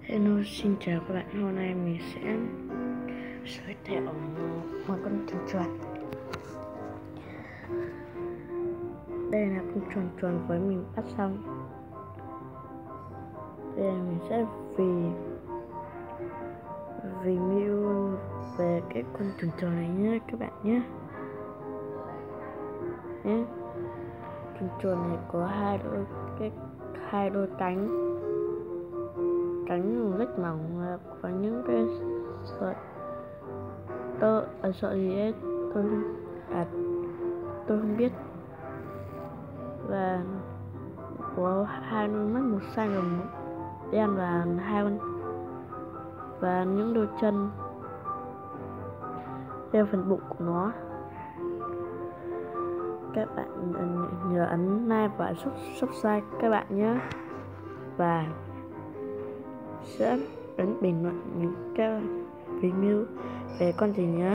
Hello, xin chào các bạn. Hôm nay mình sẽ giới thiệu một con chuồn. Đây là con chuồn với mình bắt xong. Đây là mình sẽ review về cái con chuồn này nhé các bạn nhé. Con chuồn này có hai đôi cánh rất mỏng và có những cái sợi gì ấy tôi không biết, và có hai đôi mắt, một xanh và một đen, và và những đôi chân theo phần bụng của nó. Các bạn nhớ ấn like và subscribe các bạn nhé, và sẽ ấn bình luận những cái review về con gì nhé.